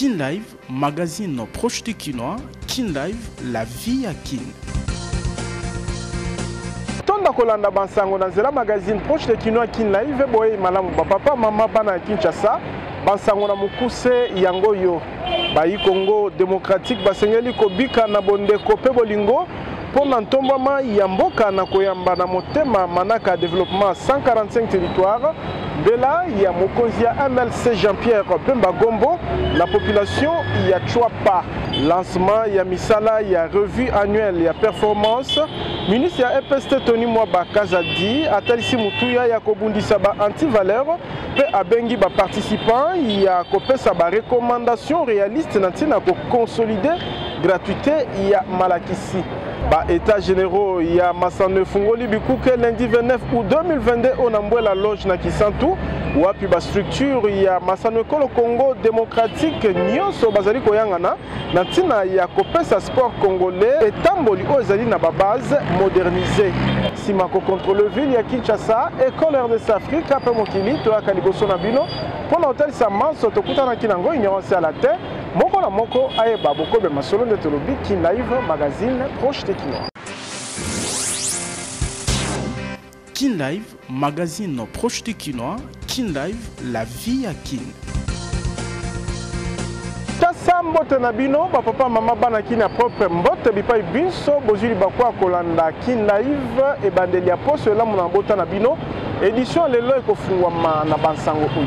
Kin Live, magazine proche de Kinois. Kin Live, la vie à Kin. Tonda kolanda bansango na zela magazine proche de Kinois Kin Live. Boye malamu papa mama bana Kinshasa. Bansango na mukuse yango yo. Bayi Congo démocratique basengeli kobika na bonde kope bolingo. Pour l'entombement yamboka na koyamba na motema manaka développement 145 territoires. Bela ya mokonzi ya MLC Jean-Pierre Bemba Gombo, la population y a pas. Lancement ya misala ya revue annuelle ya performance. Ministre ya EPST Tony Mwaba Kazadi atalisi mutuya ya kobundisa ba anti-valeur pe abengi ba participants ya kopesa ba recommandation réaliste na tina ko consolider gratuité ya malakisi. Ba état généraux ya Masane Fungoli Bikuke lundi 29 août 2022 on a la loge na Kisantu wapi ba structure ya Masane Kolo Congo démocratique nyonso bazali koyangana na tina ya kopesa sport congolais etamboli ozali na ba base modernisée simako contrôle ville ya Kinshasa école RDC Afrique après mokili to akaliboso na bino pour l'hôtel Samanso tokutana kinango ignorance à la terre. Moko na moko ayeba boko be masolo de tolobi Kin Live magazine proche de Kinois. Kin Live, magazine proche de Kinois. Kin Live, la vie à Kin. Tasa mbote na bino papa mama bana kina propre mbote bipai binso bozuli bakwa kolanda Kin Live e bandeli ya poso la mona mbota na bino édition lelo ekofungwa na bansango oyo.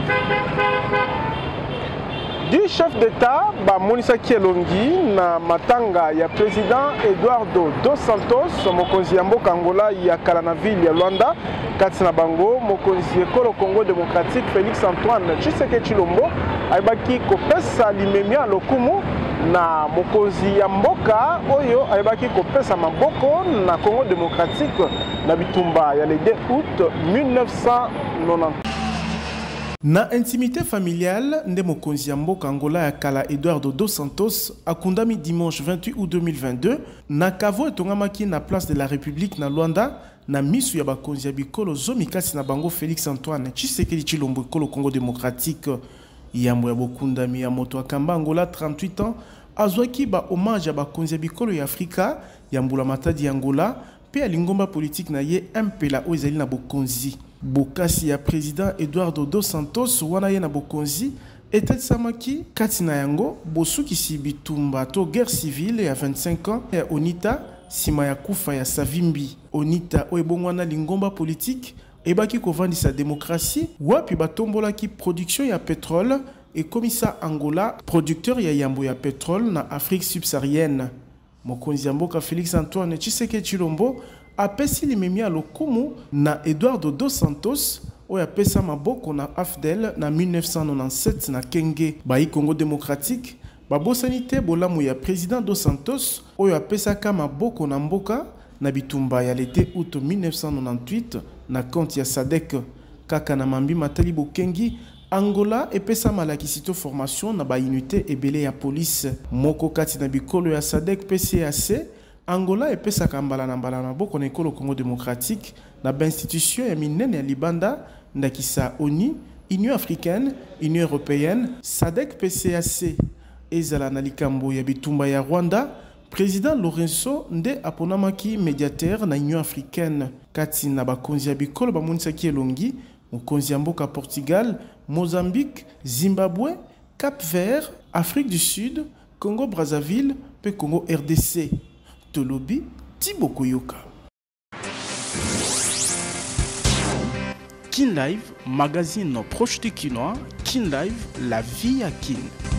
Du chef d'État, Monisa Kielongi, na matanga ya président Eduardo dos Santos, mokonzi ya mboka Angola ya Kalanaville ya Luanda, katina bango, mokonzi ekolo Congo démocratique Félix Antoine Tshisekedi Tshilombo, aibaki kopesa limemia lokumu na mokonzi ya mboka oyo aibaki kopesa maboko na Congo démocratique na bitumba ya le 2 août 1990. Na intimité familiale, nde mokonzi ya mboka Angola ya kala Eduardo dos Santos akundami dimanche 28 août 2022 na kavo etongamaki na place de la République na Luanda na misu ya bakonzi ya bikolo zomi kasi na bango Félix Antoine Tshisekedi Tshilombo ekolo Congo démocratique. Yambo ya bokundami ya moto akamba Angola 38 ans azwaki ba hommage ya bakonzi ya bikolo ya Afrika ya mbula matadi ya Angola pe ya lingomba politique na ye mpela o ezali na bokonzi. Bokasi ya président Eduardo dos Santos wana ye na bokonzi etatisamaki kati na yango bosukisi bitumba to guerre civile ya 25 ans ya Onita sima ya kufa ya Savimbi. Onita o ebongwana lingomba politique ebaki kovandisa démocratie wapi batombolaki production ya pétrole et komisa Angola producteur ya yambo ya pétrole na Afrique subsaharienne. Mokonzi ya mboka Félix Antoine Tshisekedi Tshilombo apesi limemia lokumu na Eduardo dos Santos oyo apesa maboko na AFDEL na 1997 na Kenge. Bayi Congo démocratique babosani te bolamu ya président dos Santos oyo apesaka maboko na mboka na bitumba ya l'été août 1998 na compte ya SADC. Kaka na mambi matali bokengi Angola epesa malakisito formation na ba unité ebele ya police moko kati na bikolo ya SADC PCAC. Angola epesaka mbala na maboko na ekolo Congo démocratique na ba institution ya minene ya libanda ndakisa ONU, Union africaine, Union européenne, SADC PCAC. Ezala na likambo ya bitumba ya Rwanda, président Lorenzo nde aponamaki médiateur na Union africaine kati na bakonzi ya bikolo bamonisaki elongi mokonzi ya mboka Portugal, Mozambique, Zimbabwe, Cap-Vert, Afrique du Sud, Congo Brazzaville pe Congo RDC. Tolobi Thibaut Koyoka. Kin Live, magazine proche de Kinois. Kin Live, la vie à Kin.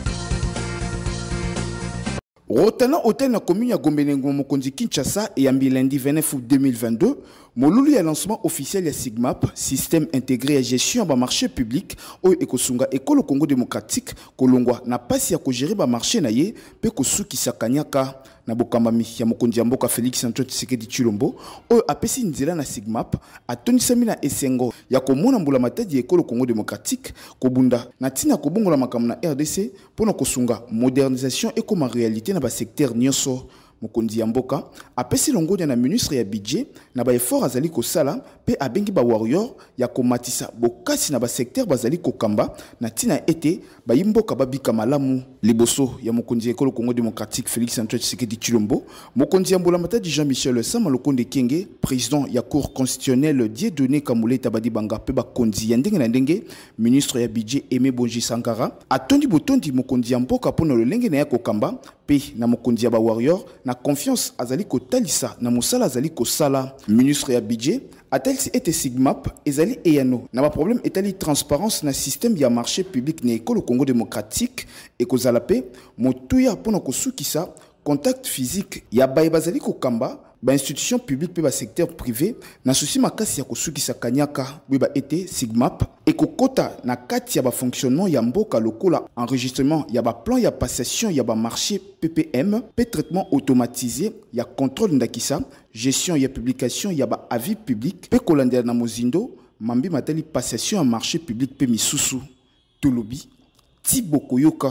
Rotana hôtel na commune ya Gombenengo mokonzi Kinshasa et en lundi 29 août 2022, molulu ya lancement officiel ya Sigmap, système intégré à gestion ba marché public o ekosunga ekolo Congo démocratique kolongwa na pasi ya ko gérer ba marché na ye pe kosuki sakanyaka na bokambami ya mokonzi ya mboka Félix Antoine Tshisekedi Tshilombo o apesi nzela na Sigmap atonisami na esengo ya komona mbula matadi ekolo Congo démocratique kobunda na tina kobongola makambo na RDC pona kosunga modernisation et comme réalité na ba secteur nyonso mokonzi ya mboka apesi longonia na ministre ya budget na ba effort azali kosala pe abengi ba warrior ya komatisa bokasi na ba secteur bazali kokamba na tina ete ba yimboka babika malamu liboso ya mokonzi ekolo Congo démocratique Félix Antoine Tshisekedi Tshilombo mokonzi ya mbola matadi Jean-Michel Sama Lokonde Kenge président ya cour constitutionnelle Dieudonné Kamuleta Badibanga pe bakonzi ya ndenge na ndenge ministre ya budget Aimé Bonji Sankara atondi botondi mokonzi ya mboka pona lolenge na ya kokamba pe na mokonzi ya ba warrior na confiance azali kotalisa na mosala azali kosala ministre ya budget atalisi ete Sigmap ezali eyano na ba problème etali transparence na système ya marché public na ekolo Congo démocratique ekozala pe motuya pona kosukisa contact physique ya baye bazali kokamba ba institution publique pe ba secteur privé na souci makasi ya kosukisa kanyaka ba ete Sigmap ekokota na kati ya ba fonctionnement ya mboka lokola enregistrement ya ba plan ya passation ya ba marché PPM pe traitement automatisé ya contrôle ndakisa gestion ya publication ya ba avis public pe kolandela na mozindo mambi matali passation ya marché public pe misusu tolobi Tiboko Yoka.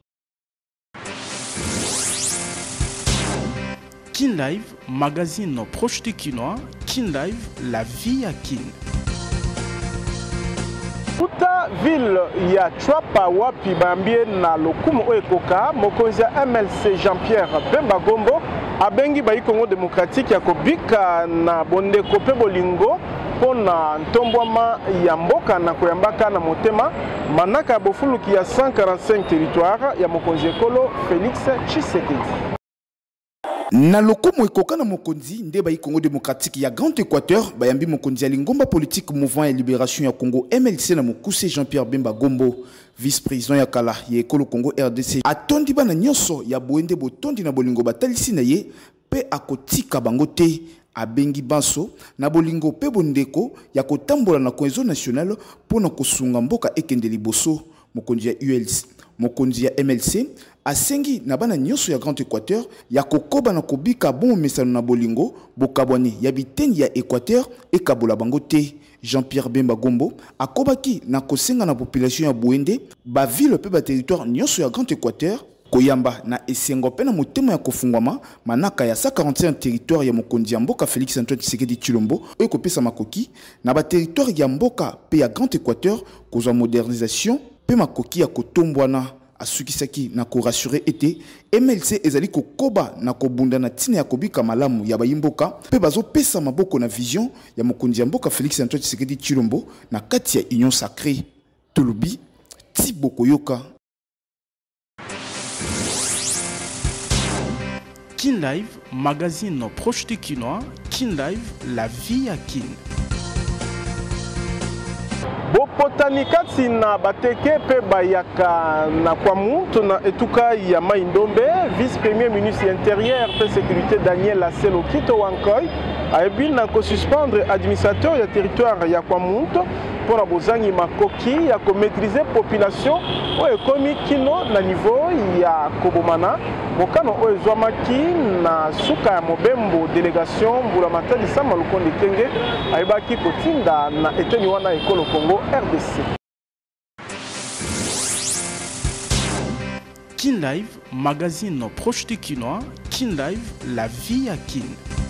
Kin Live, magazine proche de Kinois. Kin Live, la vie à Kin. Kuta ville ya Chwapa wapi bambie na lokumu oekoka mokonzi ya MLC Jean-Pierre Bemba Gombo abengi ba Congo démocratique ya kobika na bondeko pe bolingo pona ntombwama ya mboka na koyambaka na motema manaka bofuluki ya 145 territoire ya mokonzi ekolo Félix Tshisekedi. Na lokumu ekoka na mokonzi nde ba Congo démocratique ya Grand Équateur bayambi mokonzi ya lingomba politique mouvement ya libération ya Congo MLC na mokuse Jean-Pierre Bemba Gombo vice-président ya kala ya ekolo Congo RDC atondi bana nyonso ya boende botondi na bolingo batalisi na ye pe akotika bango te abengi banso na bolingo pe bondeko ya kotambola na cohésion nationale pona kosunga mboka ekende liboso mokonzi ya ULC mokonzi ya MLC asengi na bana nyonso ya Grand Équateur ya kokoba na kobika bon mesano na bolingo bokabwani ya biteni ya Équateur ekabola bango te. Jean-Pierre Bemba Gombo akobaki na kosenga na population ya Bouende ba ville pe ba territoire nyonso ya Grand Équateur koyamba na esengo pe na motema ya kofungwama manaka ya 141 territoire ya mokonzi ya mboka Félix Antoine Tshisekedi Tshilombo oyo kopesa makoki na ba territoire ya mboka pe ya Grand Équateur kozwa modernisation pe makoki ya kotombwana asukisaki na ko rassurer ete MLC ezali kokoba na kobunda na tina ya kobika malamu ya bayimboka pe bazo pesa maboko na vision ya mokonzi ya mboka Félix Antoine Tshisekedi Tshilombo na kati ya union sacrée Tolobi Tiboko Yoka. Kin Live, magazine proche de Kinois. Kin Live, la vie à Kin. Bopotani kati na bateke pe bayaka na kwa muntu na etuka ya Maindombe vice-premier ministre intérieur pe sécurité Daniel Aselo Kito Wankoy ayebi na ko suspendre administrateur ya territoire ya kwa muntu pour bozangi makoki ya ko maîtriser population oyo ekomi kino na niveau ya kobomana mokano oyo ezwamaki na suka ya mobembo délégation mbula matadi Sama Lukonde Kenge ayebaki kotinda na eteni wana ekolo Congo RDC. Kin Live, magazine proche de Kinois. Kin Live, la vie à Kin.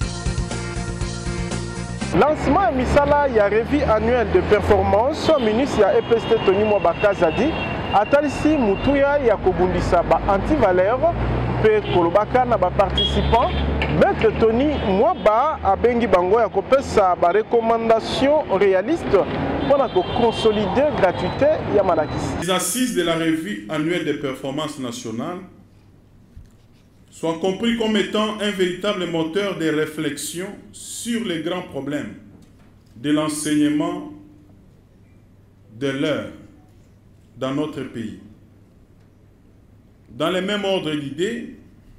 Lancement et misala ya revue annuelle de performance ministre ya EPST Tony Mwabakazadi atalisi mutuya ya kobundisa ba antivaleur pe kolobaka na ba participants Maître Tony Mwaba abengi bango ya kopesa ba recommandation réaliste pour consolider gratuité ya malakisi. Les assises de la revue annuelle des performances nationales sont compris comme étant un véritable moteur de réflexion sur les grands problèmes de l'enseignement de l'heure dans notre pays. Dans le même ordre d'idées,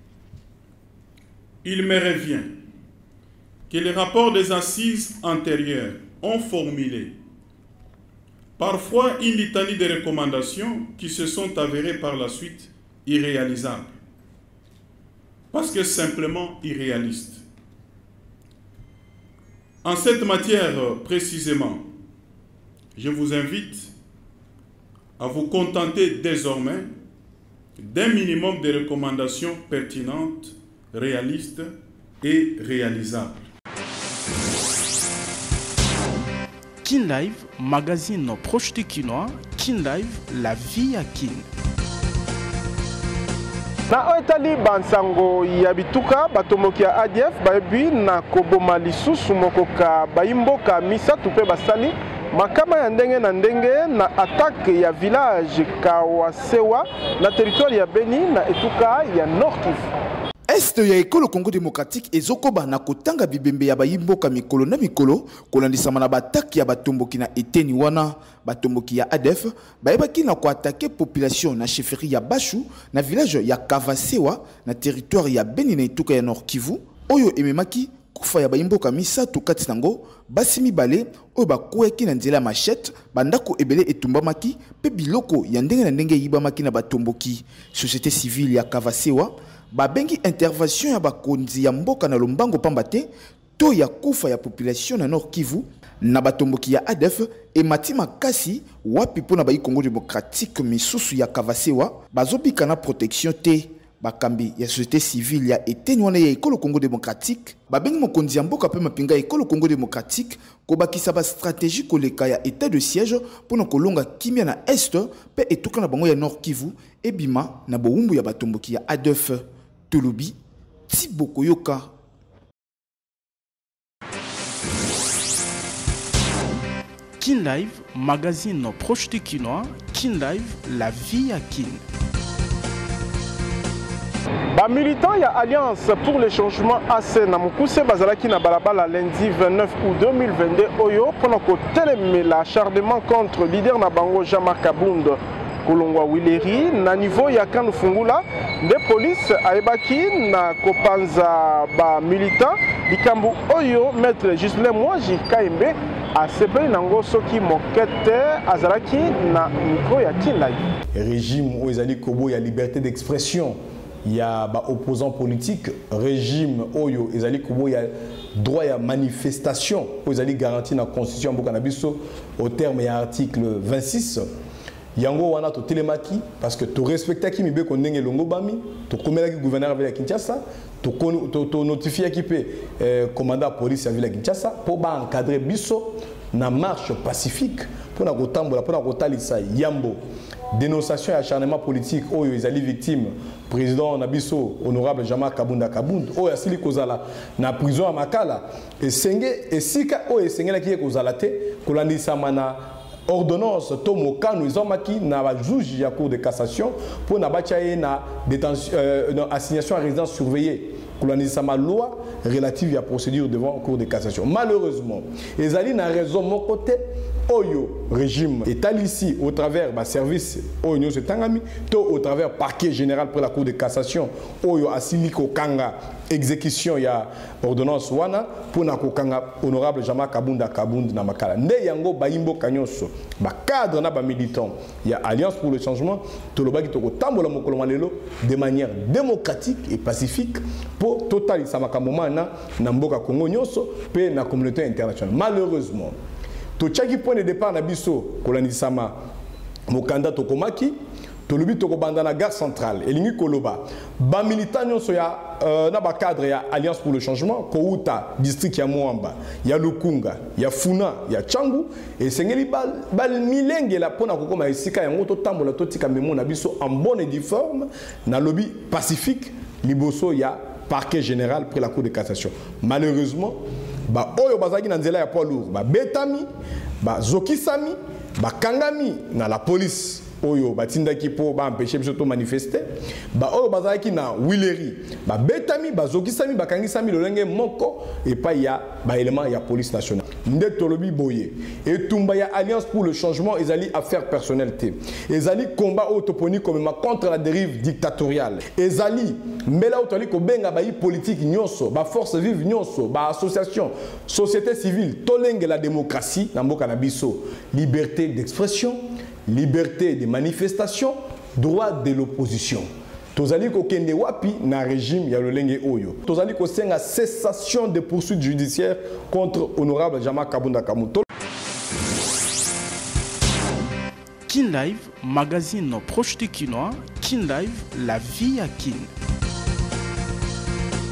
il me revient que les rapports des assises antérieures ont formulé parfois une litanie de recommandations qui se sont avérées par la suite irréalisables, parce que simplement irréalistes. En cette matière précisément, je vous invite à vous contenter désormais d'un minimum de recommandations pertinentes réaliste et réalisable. Kin Live, magazine proche du Kinois. Kin Live, la vie à Kin. Na oetali bansango ya bituka batomoki ya ADF bayebi na koboma lisusu mokoka bayimboka misatu pe basali makama ya ndenge na ndenge na attaque ya village Kawasewa na territoire ya Beni na etuka ya Nord Kivu. Est ya ekolo Congo démocratique ezokoba na kotanga bibembe ya bayimboka mikolo na mikolo kolandisama na bataki ya batomboki na eteni wana batomboki ya ADF bayebaki na koatake population na chefferie ya Bashu na village ya Kavasewa na territoire ya Beni na etuka ya Nord Kivu oyo ememaki kufa ya bayimboka misatu kati nango basi mibale oyo bakweki na nzela ya machette bandako ebele etumbamaki pe biloko ya ndenge na ndenge yibamaki na batomboki. Société civile ya Kavasewa babengi intervention ya bakonzi ya mboka na lombango pamba te to ya kufa ya population na Nord Kivu na batomboki ya ADF emati makasi wapi pona bayi Congo démocratique misusu ya Kavasewa bazobika na protection te. Bakambi ya société civile ya eteni wana ya ekolo Congo démocratique babengi mokonzi ya mboka pe mapinga ekolo Congo démocratique kobakisa ba stratégie koleka ya état de siège pona kolonga kimia na est pe etuka na bango ya Nord Kivu ebima na bowumbu ya batomboki ya ADF. Tolobi Tiboko Yoka. Kin Live, magazine proche du Kinois. Kin Live, la vie à Kin. Ba militant ya Alliance pour le changement AC na mukuse bazalaki na balabala lundi 29 août 2022 oyo pona ko telemela acharnement contre leader na bango Jean-Marc Kabund kolongwa Wileri na niveau ya Kanu Fungula de police aebaki na kopanza ba militant likambu oyo maître Gislain Mwaji Kaembe asepeli nango soki mokete azalaki na micro ya Kin Live. Régime oyo ezali kobo ya liberté d'expression. Il y a des opposants politiques, régime oyo ezali kobo ya droit ya manifestation oyo ezali garanti na constitution mboka na biso au terme ya article 26. Yango wana to telemaki parce que to respectaki mibeko ndenge longo bami to komelaki gouverneur de Kinshasa to notifiaki pe commandant police ya ville ya Kinshasa pour ba encadrer biso na marche pacifique pour na kotambola pour na kotalisa yambo dénonciation et acharnement politique oyo ezali victime président Nabiso honorable Jean-Marc Kabund oyo asili kozala na prison ya Makala esika oyo esengelaki kozala te kolandisama na ordonnance to mokano ezomaki na ba juge ya cour de cassation pour na bachaye na détention assignation à résidence surveillée kolandisama loi relative à procédure devant cour de cassation. Malheureusement ezali na raison mon côté oyo régime etalisi au travers ba service oyo nyonso etangami to au travers parquet général pour la cour de cassation oyo asili kokanga exécution ya ordonnance wana pour na kokanga honorable Jean-Marc Kabund na Makala nde yango bayimbo kanyonso ba cadre na ba militant ya Alliance pour le changement to lobaki to kotambola mokolo malelo de manière démocratique et pacifique pour totalisa makambo mana na mboka Congo nyonso pe na communauté internationale. Malheureusement tochaki point de départ na biso kolandisama mokanda tokomaki tolobi tokobanda na gare centrale elingi koloba ba militant nyonso ya na ba cadre ya Alliance pour le changement kouta district ya Moamba ya Lukunga ya Funa ya Changu et sengeli bal milenge la pona kokoma esika yango to tambola to tika memo na biso en bonne et due forme na lobby pacifique liboso ya parquet général pour la cour de cassation. Malheureusement ba oyo bazaki na nzela ya poids lourd ba betami ba zokisami ba kangami na la police oyo batindaki po ba empêcher biso to manifester ba oyo bazaki na Wileri ba betami ba zokisami ba kangisami lolenge moko et pas ya ba élément ya police nationale nde tolobi boye et tumba ya Alliance pour le changement ezali affaire personnalité ezali combat autoponi comme contre la dérive dictatoriale ezali mbela otali ko benga ba politique nyonso ba force vive nyonso ba association société civile tolenge la démocratie na mboka na biso liberté d'expression liberté de manifestation, droit de l'opposition. Tozali ko kende wapi na régime ya lolenge oyo. Tozali ko senga cessation de poursuites judiciaires contre honorable Jean-Marc Kabund. Kin Live, magazine proche du Kinois. Kin Live, la vie à Kin.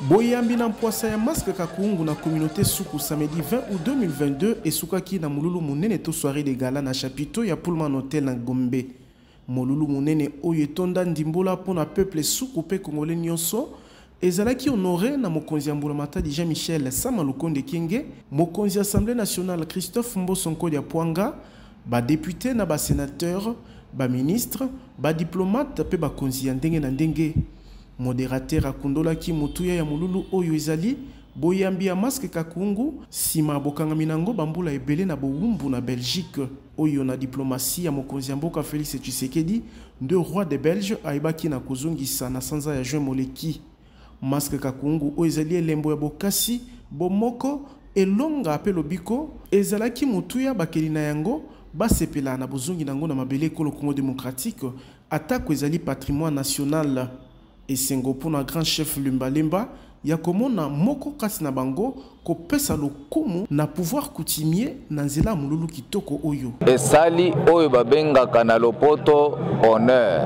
Boyambi na mpoasa ya masque kakungu na communauté suku samedi 20 août 2022 et sukaki na mululu munene to soirée de gala na chapiteau ya Pullman Hotel na Gombe. Molulu munene oyo etonda ndimbola pona peuple suku pe congolais nyonso ezalaki honoré na mokonzi ya Mbulamatadi Jean-Michel Sama Lukonde Kenge, mokonzi Assemblée nationale Christophe Mboso Nkoli Apwanga, ba député na ba sénateur, ba ministre, ba diplomate pe ba konzi ya ndenge na ndenge. Modérateur akundola ki mutuya ya mululu oyo ezali boyambi ya masque kakungu sima bokangami nango bambula ebele na bowumbu na Belgique oyo na diplomatie ya mokonzi ya mboka Félix Tshisekedi de roi de Belge aibaki na kuzungisa na sanza ya juin moleki. Masque kakungu oyo ezali elembo ya bokasi bomoko elonga ape lobiko ezalaki mutuya bakeli na yango basepela na bozungi nango na mabele kolo Congo démocratique atako ezali patrimoine national. Et sengo pona grand chef Lumba Lemba ya komona moko kasi na bango ko pesa lokumu na pouvoir coutumier na nzela mululu kitoko oyo. Esali oyo babengaka na lopoto honneur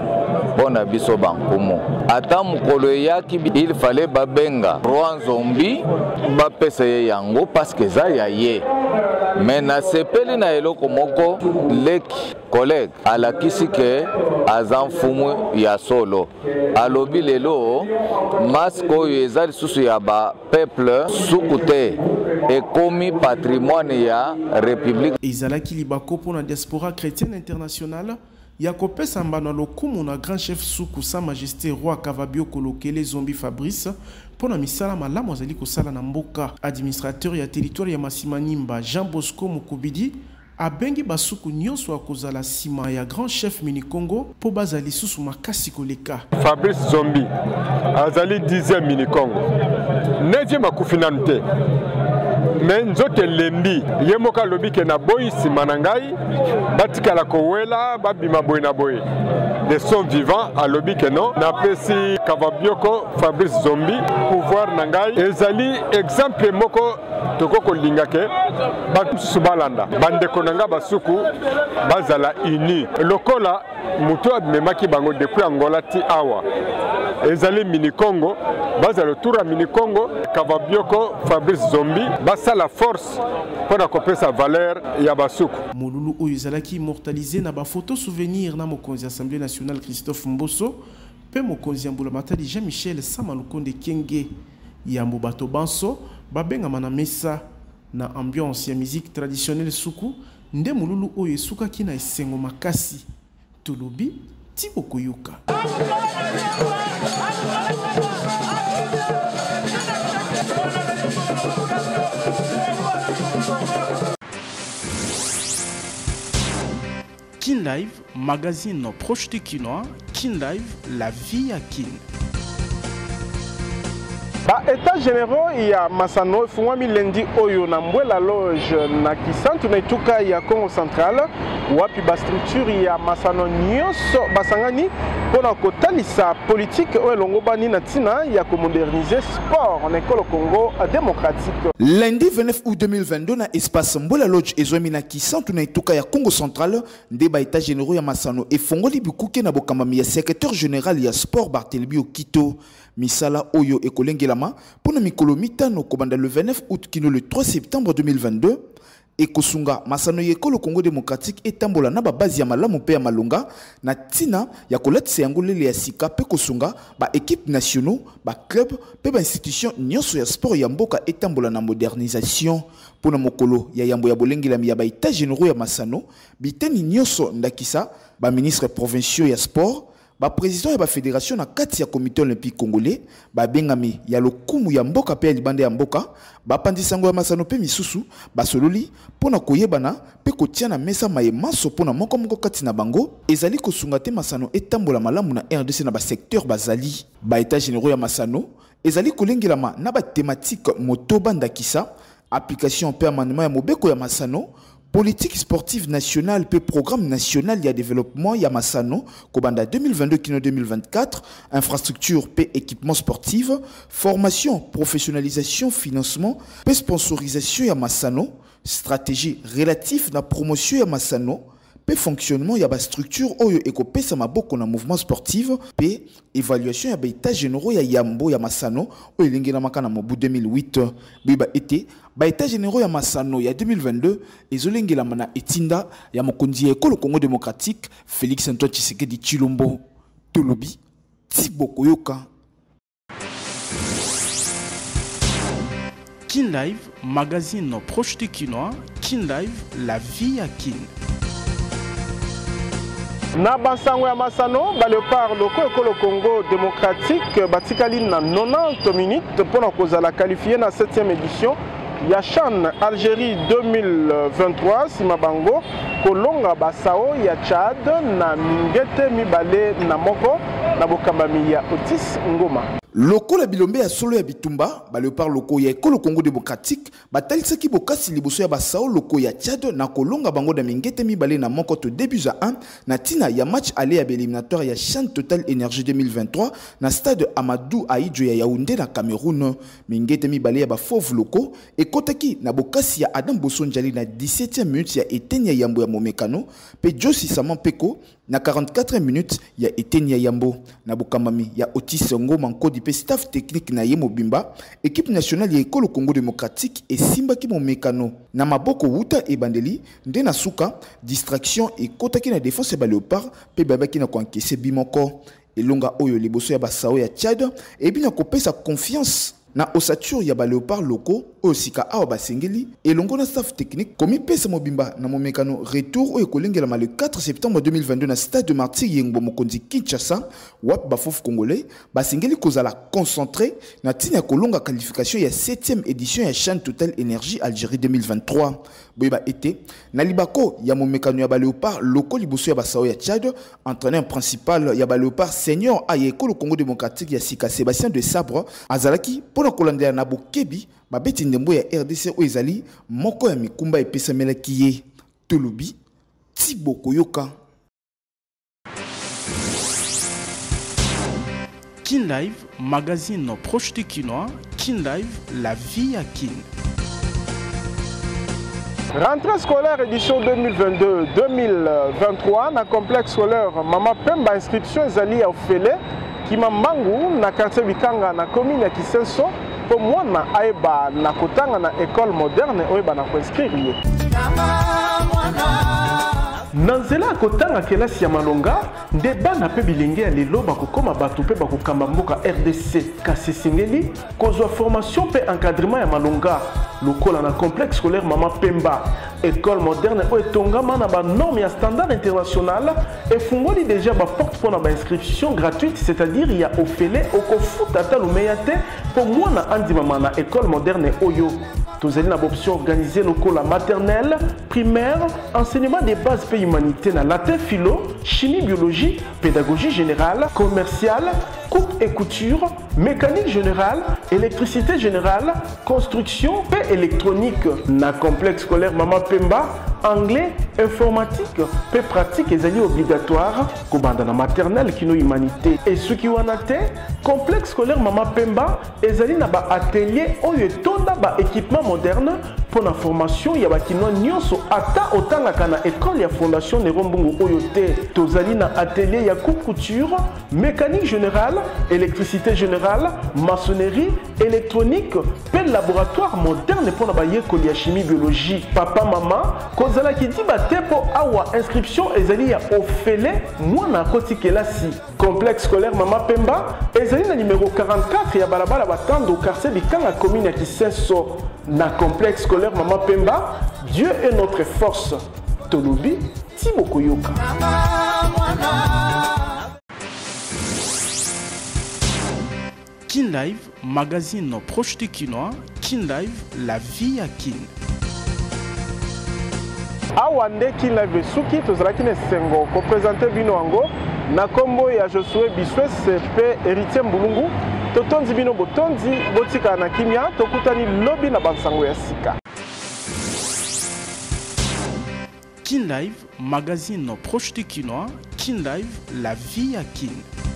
pona biso bankumu. Ata mukolo yaki il fallait babenga roi Nzombi bapesa ye yango parce que za ya ye. Mais na sepeli na eloko moko leki collègue alakisi ke azamfumu ya solo alobi lelo masque oyo eza lisusu ya ba peuple sukute ekomi patrimoine ya république. Ezalaki libako pona diaspora chrétienne internationale ya kopesa mbano lokumu na grand chef suku sa majesté roi Kavabio Kolokele Zombi Fabrice pona misala malamu azali kosala na mboka. Administrateur ya territoire ya Masimanimba Jean Bosco Mukubidi abengi basuku nyonso akozala sima ya grand chef mini Congo po bazali susu makasi koleka. Fabrice Zombi azali 10e mini Congo neje makufinanu te mais nzote lembi yemoka lobi ke na boyi sima na ngai batikala kowela babima boyi na boyi de son vivant alobi ke non napesi Kavabioko Fabrice Zombi pouvoir na ngai ezali exemple moko tokoko linga ke basusu balanda bandeko na nga basuku bazala uni lokola mutu abimemaki bango depuis Angola ti awa ezali mini Congo bazala tour mini Congo Kavabioko Fabrice Zombi basa la force pour kopesa valeur ya basuku. Mululu oyo ezalaki immortalisé na ba photo souvenir na mokonzi Assemblée nationale Christophe Mboso pe mokonzi ya Mbulamatadi Jean-Michel Sama Lukonde Kenge yambo bato banso babengama na mesa na ambiance ya musique traditionnelle suku nde mululu oyo esukaki na esengo makasi tolobi Tibo Koyoka. Kin Live, magazine proche de Kinois. Kin Live, la vie à Kin. Ba état généraux ya Masano fungwami lundi oyo na mbwela loge na kisantu na ituka ya Congo Central wapi ba structure ya Masano nyonso basangani pona kotalisa politique oyo longobani na tina ya ko moderniser sport en école Congo démocratique. Lundi 29 août 2022 na espace mbwela loge ezomi na kisantu na ituka ya Congo Central nde ba état généraux ya Masano efongoli bikuke na bokamami ya secrétaire général ya sport Barthelemy Okito. Misala oyo ekolengelama pona mikolo mitano kobanda le 29 août kino le 3 septembre 2022 ekosunga Masano yekolo Congo démocratique etambola na base ya malamu pe ya malonga na tina ya kolatisa yango lele ya sika pe kosunga ba équipe nationaux ba club pe ba institution nyonso ya sport ya mboka etambola na modernisation pona mokolo ya yambo ya bolengelami ya ba état généraux ya Masano biteni nyonso ndakisa ba ministre provinciaux ya sport ba président ya ba fédération na kati ya comité olympique congolais ba bengami ya lokumu ya mboka pe ya libanda ya mboka ba pandisango ya Masano pe misusu ba sololi pona koyebana pe kotia na mesa mayemanso pona moko kati na bango ezali kosunga te Masano etambola malamu na RDC na ba secteur bazali ba état généraux ya Masano ezali kolengelama na ba thématique motoba ndakisa application pe amendement ya mobeko ya Masano politique sportive nationale pe programme national ya développement ya Masano kobanda 2022 kino 2024 infrastructure pe équipement sportif formation professionnalisation financement pe sponsorisation ya Masano stratégie relative na promotion ya Masano pe fonctionnement ya ba structure oyo ekopesa maboko na mouvement sportif pe évaluation ya ba état généraux ya Yambo ya Masano oyo elengela makana mobu 2008 biba été ba état généraux ya Masano ya 2022 ezolengela mana etinda ya mokonzi ya ekolo Congo démocratique Félix Antoine Tshisekedi Tshilombo Tolobi Thibaut Koyoka. Kin Live, magazine proche du Kinois. Kin Live, la vie à Kin. Na bansango ya Masano, Léopard loko ekolo Congo démocratique, batikali na 90 minutes pour la cause à la qualifier na 7e édition. Ya CHAN Algérie 2023, Simabango, Kolonga Basao, ya Tchad, na Mingete Mibale na Moko, na Bokambami ya Otis Ngoma. Loko la bilombe ya solo ya bitumba, Léopard loko ya ekolo Congo démocratique, batalisaki bokasi liboso ya Basao loko ya Tchad na Kolonga bango na Mingete Mibale na Moko to début à 1 na tina ya match aller ya éliminatoire ya CHAN Total Énergie 2023 na stade Amadou Ahidjo ya Yaoundé na Cameroun. Mingete Mibale ya bafauve loko ekotaki na bokasi ya Adam Bosonjali na 17e minute ya Etenia Yambo ya Momekano pe Josi Samampeko na 44e minute ya Etenia Yambo na bokambami ya Otis Ngoma Nkodi pe staff technique na Yemo Bimba équipe nationale ya ekolo Congo démocratique et Simbaki Momekano na maboko wuta e bandeli nde na suka distraction et kotaki na défense ya Léopard pe babaki na kwankese bimoko elonga oyo liboso ya Basao ya Tchad et bina kopesa confiance na osature ya Léopard loko osika awa basengeli elongo na staff technique komi pesa mobimba na Momekano retour oyo kolengela le 4 septembre 2022 na stade de Martyr Yengbo Mokonzi Kinshasa wap bafof congolais basengeli kozala concentré na tina kolonga qualification ya 7e édition ya CHAN Total Énergie Algérie 2023 boyeba été na libako ya Momekano ya Léopard loko liboso ya Basao ya Tchad entraîneur principal ya Léopard senior a ekolo Congo démocratique ya Sika Sébastien de Sabre azalaki pona kolandela na bokebi babeti ndembo ya RDC o ezali moko ya mikumba epesamelaki ye Tolobi Thibaut Koyoka. Kin Live, magazine proche du Kinois. Kin Live, la vie à Kin. Rentrée scolaire édition 2022-2023 na complexe scolaire Mama Pemba inscription ezali ya Ofele Kimambangu na quartier Bikanga na commune ya Kisenso pour moi na aeba na kotanga na école moderne oeba na inscrire ye. Nanzela kotanga kelasi ya malonga ndeba na pe bilenge ya lelo bakokoma bato pe bakokamba mboka RDC kasi singeli kozwa formation pe encadrement ya malonga lokola na complexe scolaire Mama Pemba école moderne o etongama na ba norme ya standard international et fungoli déjà ba porte pour na inscription gratuite c'est-à-dire il y a ofele okofuta ta lumeyate pour moi na andimama na école moderne oyo tozali na option organisée lokola maternelle primaire enseignement des bases pe humanité na latin philo chimie biologie pédagogie générale commerciale coupe et couture mécanique générale électricité générale construction et électronique na complexe scolaire Mama Pemba anglais informatique pe pratique ezali obligatoire kobanda na maternelle kino humanité et ce qui wana te complexe scolaire Mama Pemba ezali na ba atelier oyo tonda ba équipement moderne pour la formation ya ba kino nyonso ata otanga na école ya fondation Nerombungu oyo te tozali na atelier ya coupe couture mécanique générale électricité générale maçonnerie électronique pe laboratoire moderne pour la ba yekoli ya chimie biologie papa maman kozala ki di ba tepo awa inscription ezali ya ofele mwana koti kelasi complexe scolaire Mama Pemba ezali na numéro 44 ya balabala batando quartier Bikanga commune ya Kisenso na complexe scolaire Mama Pemba Dieu est notre force Tolobi Thibaut Koyoka. Kin Live, magazine proche du Kinois. Kin Live, la vie à Kin. Awa nde Kin Live suki tozalaki na sengo ko présenter bino yango na kombo ya Josué Biswe CP héritier Mbulungu totonzi bino botonzi botika na kimia tokutani lobi na bansango ya sika. Kin Live, magazine proche du Kinois. Kin Live, la vie à Kin.